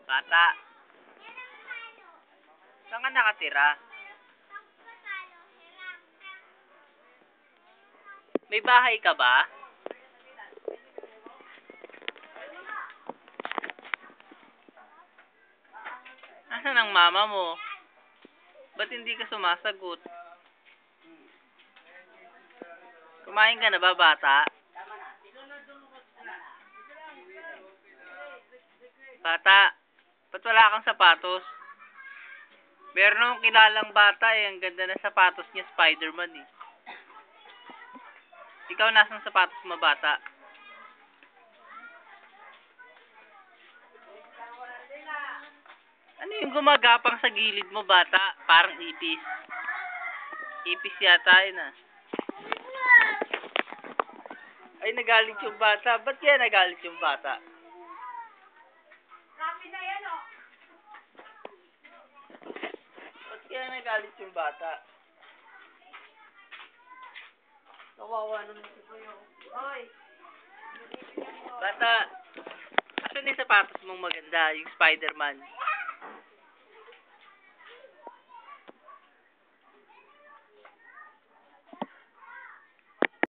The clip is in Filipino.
Bata, saan ka nakatira? May bahay ka ba? Nasaan ang mama mo? Ba't hindi ka sumasagot? Kumain ka na ba, bata? Bata, ba't wala kang sapatos? Meron akong kilalang bata eh. Ang ganda ng sapatos niya, Spider-Man eh. Ikaw, nasang sapatos mo, bata? Ano yung gumagapang sa gilid mo, bata? Parang ipis. Ipis yata yun ah. Ay, nagalit yung bata. Ba't kaya nagalit yung bata? Rapid na yan, oh. Ba't kaya nagalit yung bata? Kawawa naman si Kuya. Hoy. Bata, asan yung sapatos mong maganda? Yung Spider-Man.